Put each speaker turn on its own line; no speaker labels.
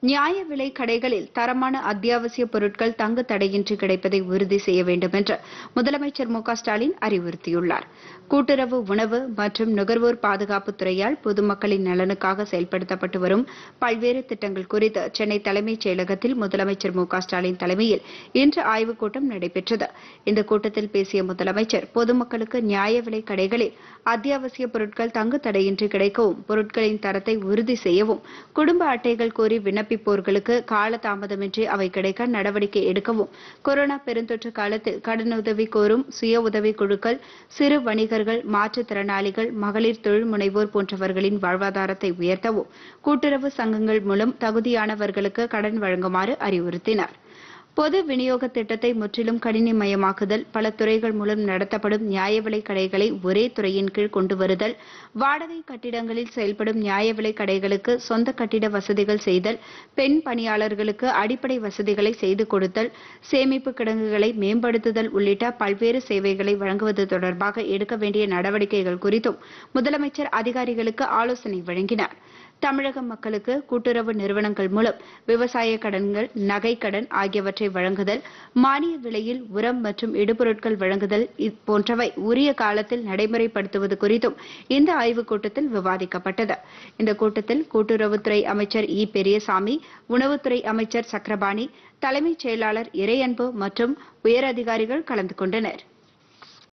நியாய விலை கடைகளில் தரமான அத்தியாவசிய பொருட்கள் தங்கு தடையின்றி கிடைப்பதை உறுதி செய்ய வேண்டும் என்று முதலமைச்சர் மு க ஸ்டாலின் அறிவுறுத்தியுள்ளார். கூட்டுறவு உணவு மற்றும் நுகர்வோர் பாதுகாப்புத் துறையால் பொதுமக்களின் நலனுக்காக செயல்படுத்தப்பட்டு வரும் பல்வேறு திட்டங்கள் குறித்து சென்னை தலைமைச் செயலகத்தில் முதலமைச்சர் மு க ஸ்டாலின் தலைமையில் இன்று ஆய்வுக் கூட்டம் நடைபெற்றது. இந்த கூட்டத்தில் பேசிய முதலமைச்சர் பொதுமக்களுக்கு நியாய விலை கடைகளில் அத்தியாவசிய பொருட்கள் தங்கு தடையின்றி கிடைக்கவும், பொருட்களின் தரத்தை உறுதி செய்யவும், குடும்ப அட்டைகள் கோரி விண்ணப்பிப்போர்களுக்கு காலதாமதமின்றி அவை கிடைக்க நடவடிக்கை எடுக்கவும், கொரோனா பெருந்தொற்று காலத்தில் கடனுதவி கோரும் சுய உதவிக் குழுக்கள், சிறு வணிகர்கள், மாற்றுத்திறனாளிகள், மகளிர் தொழில் முனைவோர் போன்றவர்களின் வாழ்வாதாரத்தை உயர்த்தவும் கூட்டுறவு சங்கங்கள் மூலம் தகுதியானவர்களுக்கு கடன் வழங்குமாறு அறிவுறுத்தினார். பொது விநியோக திட்டத்தை முற்றிலும் கணினிமயமாக்குதல், பல துறைகள் மூலம் நடத்தப்படும் நியாய விலை கடைகளை ஒரே துறையின் கீழ் கொண்டு வருதல், வாடகை கட்டிடங்களில் செயல்படும் நியாய விலை கடைகளுக்கு சொந்த கட்டிட வசதிகள் செய்தல், பெண் பணியாளர்களுக்கு அடிப்படை வசதிகளை செய்து கொடுத்தல், சேமிப்பு கிடங்குகளை மேம்படுத்துதல் உள்ளிட்ட பல்வேறு சேவைகளை வழங்குவது தொடர்பாக எடுக்க வேண்டிய நடவடிக்கைகள் குறித்தும் முதலமைச்சர் அதிகாரிகளுக்கு ஆலோசனை வழங்கினார். தமிழக மக்களுக்கு கூட்டுறவு நிறுவனங்கள் மூலம் விவசாய கடன்கள், நகைக்கடன் ஆகியவற்றை வழங்குதல், மானிய விலையில் உரம் மற்றும் இடுபொருட்கள் வழங்குதல் போன்றவை உரிய காலத்தில் நடைமுறைப்படுத்துவது குறித்தும் இந்த ஆய்வுக் கூட்டத்தில் விவாதிக்கப்பட்டது. இந்த கூட்டத்தில் கூட்டுறவுத்துறை அமைச்சர் இ. பெரியசாமி, உணவுத்துறை அமைச்சர் சக்கரபாணி, தலைமைச் செயலாளர் இறையன்பு மற்றும் உயரதிகாரிகள் கலந்து கொண்டனர்.